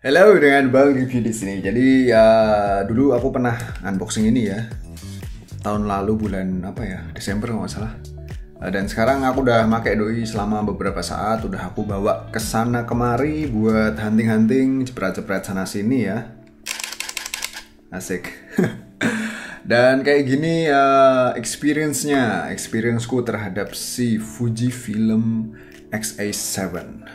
Halo, dengan Bang Review di sini. Jadi ya dulu aku pernah unboxing ini ya. Tahun lalu bulan apa ya? Desember nggak salah. Dan sekarang aku udah pakai doi selama beberapa saat. Udah aku bawa ke sana kemari buat hunting-hunting, jepret-jepret sana sini ya. Asik. Dan kayak gini experience-ku terhadap si Fujifilm X-A7.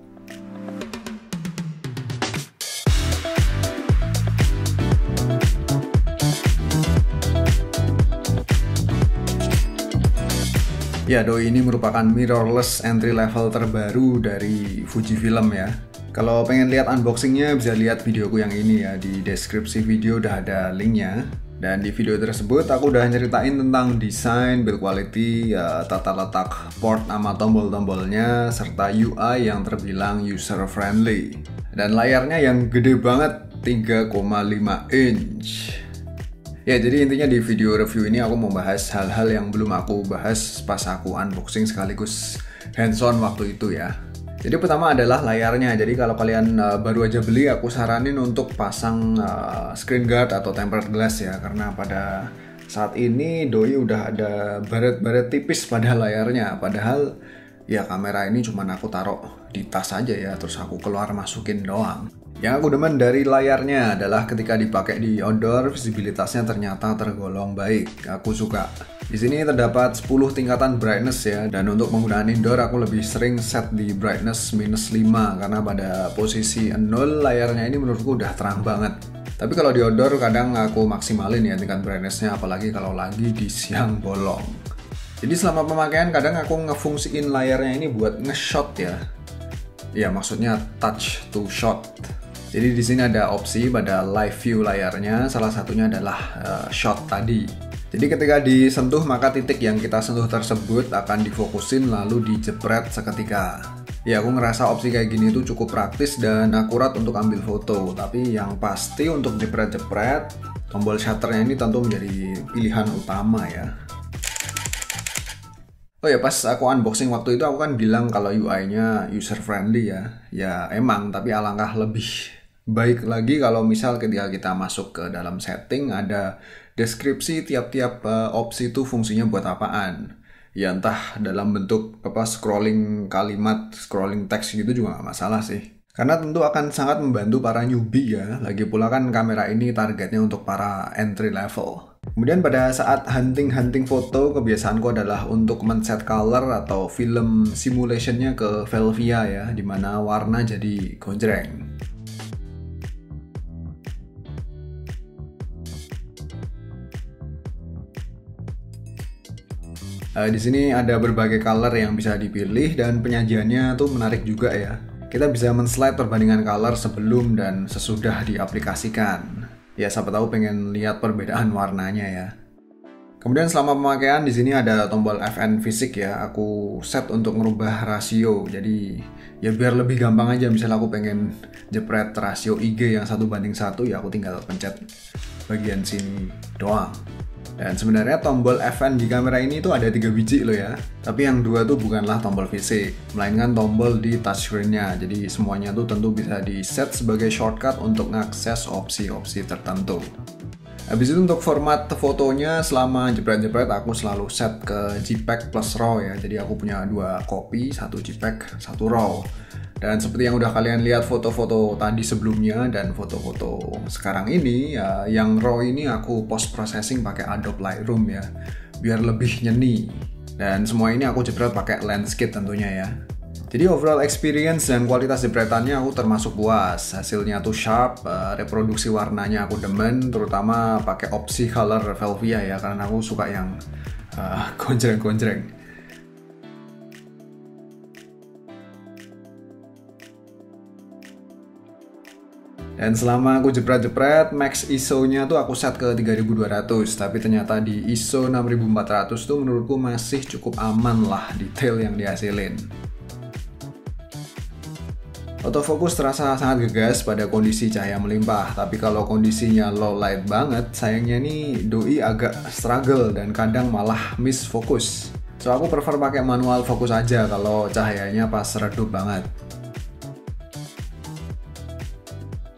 Ya, doi ini merupakan mirrorless entry level terbaru dari Fujifilm ya. Kalau pengen lihat unboxingnya bisa lihat videoku yang ini ya, di deskripsi video udah ada linknya. Dan di video tersebut aku udah nyeritain tentang desain, build quality, tata letak port sama tombol-tombolnya, serta UI yang terbilang user friendly. Dan layarnya yang gede banget, 3,5 inch. Ya, jadi intinya di video review ini aku mau bahas hal-hal yang belum aku bahas pas aku unboxing sekaligus hands-on waktu itu ya. Jadi pertama adalah layarnya. Jadi kalau kalian baru aja beli, aku saranin untuk pasang screen guard atau tempered glass ya. Karena pada saat ini doi udah ada baret-baret tipis pada layarnya. Padahal ya kamera ini cuman aku taruh di tas aja ya, terus aku keluar masukin doang. Yang aku demen dari layarnya adalah ketika dipakai di outdoor, visibilitasnya ternyata tergolong baik. Aku suka. Di sini terdapat 10 tingkatan brightness ya, dan untuk penggunaan indoor aku lebih sering set di brightness -5 karena pada posisi 0 layarnya ini menurutku udah terang banget. Tapi kalau di outdoor kadang aku maksimalin ya tingkat brightnessnya, apalagi kalau lagi di siang bolong. Jadi selama pemakaian kadang aku ngefungsiin layarnya ini buat nge-shot ya. Ya maksudnya touch to shot. Jadi di sini ada opsi pada live view layarnya, salah satunya adalah shot tadi. Jadi ketika disentuh maka titik yang kita sentuh tersebut akan difokusin lalu dijepret seketika. Ya aku ngerasa opsi kayak gini tuh cukup praktis dan akurat untuk ambil foto. Tapi yang pasti untuk jepret-jepret, tombol shutternya ini tentu menjadi pilihan utama ya. Oh ya, pas aku unboxing waktu itu aku kan bilang kalau UI-nya user friendly ya. Ya emang, tapi alangkah lebih baik lagi kalau misal ketika kita masuk ke dalam setting ada deskripsi tiap-tiap opsi itu fungsinya buat apaan. Ya entah dalam bentuk scrolling kalimat, scrolling teks gitu juga nggak masalah sih. Karena tentu akan sangat membantu para newbie ya. Lagi pula kan kamera ini targetnya untuk para entry level. Kemudian pada saat hunting foto, kebiasaanku adalah untuk men-set color atau film simulationnya ke Velvia ya, dimana warna jadi gonjreng. Di sini ada berbagai color yang bisa dipilih dan penyajiannya tuh menarik juga ya. Kita bisa men-slide perbandingan color sebelum dan sesudah diaplikasikan. Ya siapa tahu pengen lihat perbedaan warnanya ya. Kemudian selama pemakaian di sini ada tombol FN Fisik ya. Aku set untuk merubah rasio. Jadi ya biar lebih gampang aja. Misalnya aku pengen jepret rasio IG yang 1:1 ya aku tinggal pencet bagian sini doang. Dan sebenarnya tombol FN di kamera ini tuh ada 3 biji loh ya. Tapi yang 2 tuh bukanlah tombol fisik, melainkan tombol di touchscreen-nya. Jadi semuanya tuh tentu bisa di-set sebagai shortcut untuk mengakses opsi-opsi tertentu. Habis itu untuk format fotonya selama jepret-jepret aku selalu set ke JPEG plus RAW ya. Jadi aku punya 2 copy, 1 JPEG, 1 RAW. Dan seperti yang udah kalian lihat foto-foto tadi sebelumnya dan foto-foto sekarang ini ya, yang RAW ini aku post processing pakai Adobe Lightroom ya, biar lebih nyeni. Dan semua ini aku jepret pakai lens kit tentunya ya. Jadi overall experience dan kualitas jepretannya aku termasuk puas. Hasilnya tuh sharp, reproduksi warnanya aku demen, terutama pakai opsi color Velvia ya, karena aku suka yang gonjreng-gonjreng. Dan selama aku jepret-jepret, max ISO-nya tuh aku set ke 3200, tapi ternyata di ISO 6400 tuh menurutku masih cukup aman lah detail yang dihasilin. Autofocus terasa sangat gegas pada kondisi cahaya melimpah, tapi kalau kondisinya low light banget, sayangnya nih doi agak struggle dan kadang malah miss fokus. So aku prefer pakai manual fokus aja kalau cahayanya pas redup banget.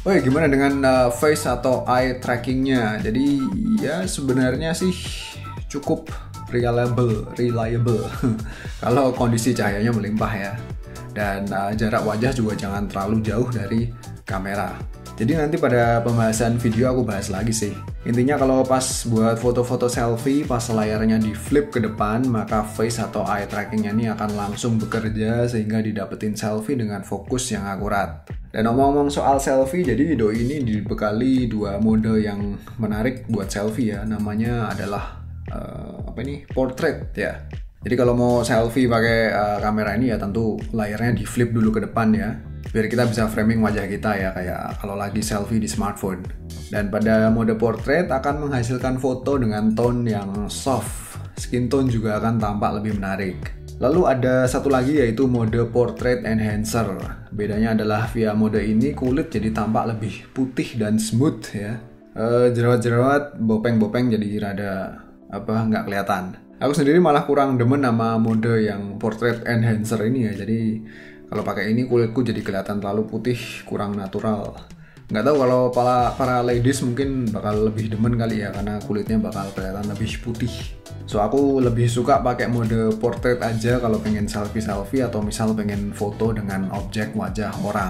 Oh ya, gimana dengan face atau eye trackingnya? Jadi ya sebenarnya sih cukup reliable kalau kondisi cahayanya melimpah ya. Dan jarak wajah juga jangan terlalu jauh dari kamera. Jadi nanti pada pembahasan video aku bahas lagi sih. Intinya kalau pas buat foto-foto selfie, pas layarnya di flip ke depan, maka face atau eye trackingnya ini akan langsung bekerja sehingga didapetin selfie dengan fokus yang akurat. Dan ngomong-ngomong soal selfie, jadi Doi ini dibekali dua mode yang menarik buat selfie ya. Namanya adalah portrait ya. Jadi kalau mau selfie pakai kamera ini ya tentu layarnya di flip dulu ke depan ya, biar kita bisa framing wajah kita ya, kayak kalau lagi selfie di smartphone. Dan pada mode portrait akan menghasilkan foto dengan tone yang soft, skin tone juga akan tampak lebih menarik. Lalu ada satu lagi yaitu mode portrait enhancer. Bedanya adalah via mode ini kulit jadi tampak lebih putih dan smooth ya. Jerawat-jerawat, bopeng-bopeng jadi rada nggak kelihatan. Aku sendiri malah kurang demen sama mode yang portrait enhancer ini ya. Jadi kalau pakai ini kulitku jadi kelihatan terlalu putih, kurang natural. Nggak tahu kalau para ladies mungkin bakal lebih demen kali ya, karena kulitnya bakal kelihatan lebih putih. So aku lebih suka pakai mode portrait aja kalau pengen selfie atau misal pengen foto dengan objek wajah orang.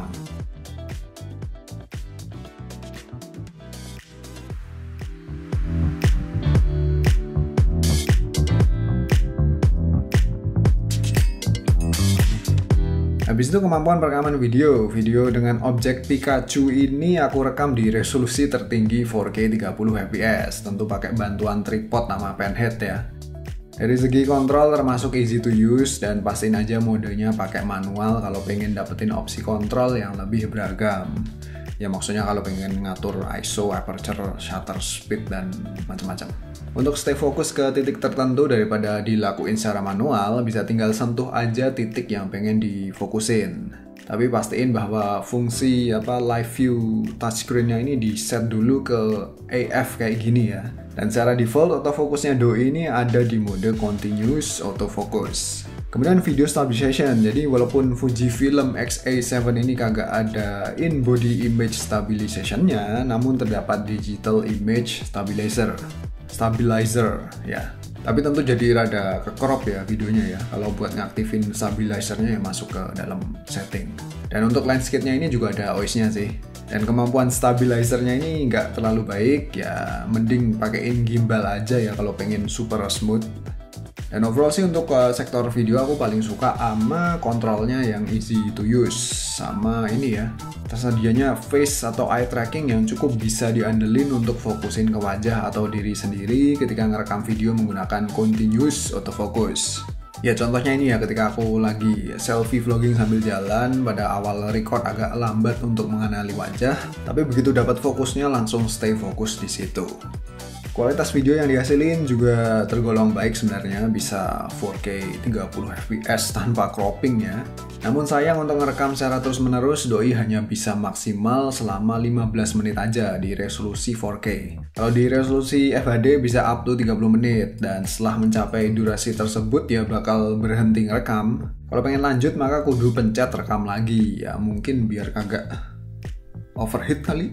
Habis itu kemampuan perekaman video dengan objek Pikachu ini aku rekam di resolusi tertinggi 4K 30 fps, tentu pakai bantuan tripod sama penhead ya. Dari segi kontrol termasuk easy to use dan pastiin aja modenya pakai manual kalau pengen dapetin opsi kontrol yang lebih beragam. Ya maksudnya kalau pengen ngatur ISO, aperture, shutter speed dan macam-macam. Untuk stay fokus ke titik tertentu daripada dilakuin secara manual, bisa tinggal sentuh aja titik yang pengen difokusin. Tapi pastiin bahwa fungsi live view touchscreen-nya ini di set dulu ke AF kayak gini ya. Dan secara default autofokusnya Doi ini ada di mode continuous autofocus. Kemudian video stabilization, jadi walaupun Fujifilm X-A7 ini kagak ada in-body image stabilization-nya, namun terdapat digital image stabilizer ya. Tapi tentu jadi rada ke-crop ya videonya ya. Kalau buat ngaktifin stabilizernya ya masuk ke dalam setting. Dan untuk landscape-nya ini juga ada OIS-nya sih. Dan kemampuan stabilizernya ini nggak terlalu baik ya, mending pakein gimbal aja ya kalau pengen super smooth. Dan overall sih untuk sektor video aku paling suka sama kontrolnya yang easy to use, sama ini ya, tersedianya face atau eye tracking yang cukup bisa diandelin untuk fokusin ke wajah atau diri sendiri ketika ngerekam video menggunakan continuous autofocus. Ya contohnya ini ya, ketika aku lagi selfie vlogging sambil jalan, pada awal record agak lambat untuk mengenali wajah, tapi begitu dapat fokusnya langsung stay fokus di situ. Kualitas video yang dihasilin juga tergolong baik sebenarnya, bisa 4K 30 fps tanpa cropping ya. Namun sayang untuk ngerekam secara terus-menerus, Doi hanya bisa maksimal selama 15 menit aja di resolusi 4K. Kalau di resolusi FHD bisa up to 30 menit, dan setelah mencapai durasi tersebut ya bakal berhenti ngerekam. Kalau pengen lanjut maka kudu pencet rekam lagi, ya mungkin biar kagak overheat kali.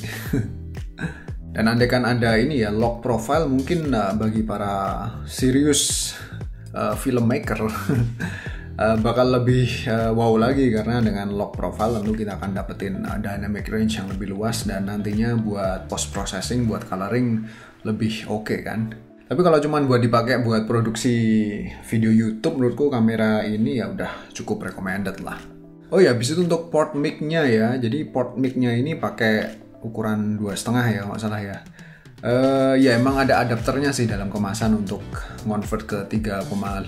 Dan andaikan ada ini ya, lock profile, mungkin bagi para serius filmmaker bakal lebih wow lagi, karena dengan lock profile tentu kita akan dapetin dynamic range yang lebih luas dan nantinya buat post processing, buat coloring lebih oke kan. Tapi kalau cuman buat dipakai buat produksi video YouTube, menurutku kamera ini ya udah cukup recommended lah. Oh ya, habis itu untuk port mic-nya ya. Jadi port mic-nya ini pakai ukuran 2,5 ya nggak salah ya. Ya emang ada adapternya sih dalam kemasan untuk convert ke 3,5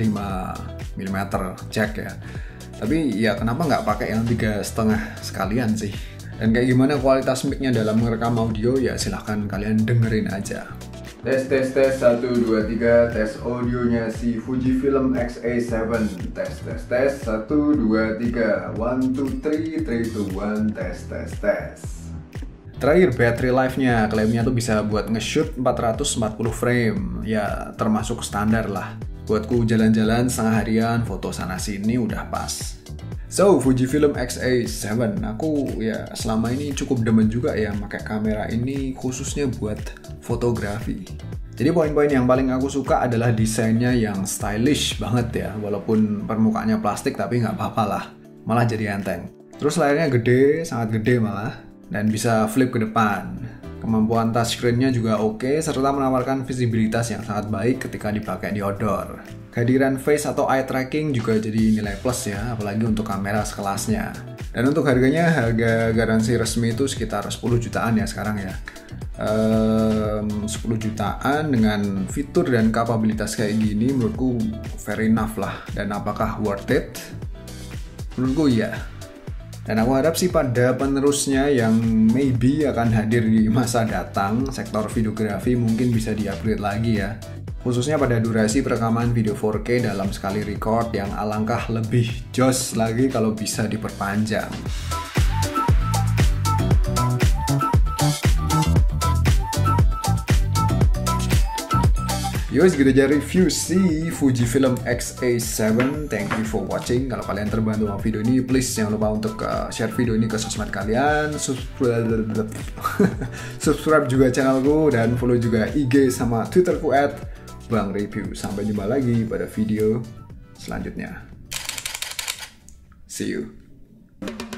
mm jack ya. Tapi ya kenapa nggak pakai yang 3,5 sekalian sih. Dan kayak gimana kualitas mic-nya dalam merekam audio ya silahkan kalian dengerin aja. Tes 1, 2, 3, tes audionya si Fujifilm X-A7. Tes 1, 2, 3, 1, 2, 3, 3, 2, 1, tes. Terakhir battery life-nya, klaimnya tuh bisa buat nge-shoot 440 frame, ya termasuk standar lah. Buatku jalan-jalan setengah harian, foto sana sini udah pas. So, Fujifilm X-A7, aku ya selama ini cukup demen juga ya pakai kamera ini khususnya buat fotografi. Jadi poin-poin yang paling aku suka adalah desainnya yang stylish banget ya, walaupun permukaannya plastik tapi nggak apa-apa lah, malah jadi enteng. Terus layarnya gede, sangat gede malah, dan bisa flip ke depan. Kemampuan touchscreen-nya juga oke, serta menawarkan visibilitas yang sangat baik ketika dipakai di outdoor. Kehadiran face atau eye tracking juga jadi nilai plus ya, apalagi untuk kamera sekelasnya. Dan untuk harganya, harga garansi resmi itu sekitar 10 jutaan ya sekarang ya. 10 jutaan dengan fitur dan kapabilitas kayak gini menurutku very enough lah. Dan apakah worth it? Menurutku iya. Dan aku harap sih pada penerusnya yang maybe akan hadir di masa datang, sektor videografi mungkin bisa di-upgrade lagi ya. Khususnya pada durasi perekaman video 4K dalam sekali record yang alangkah lebih jos lagi kalau bisa diperpanjang. Yo, segitu aja review si Fujifilm X-A7. Thank you for watching. Kalau kalian terbantu sama video ini, please jangan lupa untuk share video ini ke sosmed kalian. Subscribe juga channelku dan follow juga IG sama Twitterku @BangReview. Sampai jumpa lagi pada video selanjutnya. See you.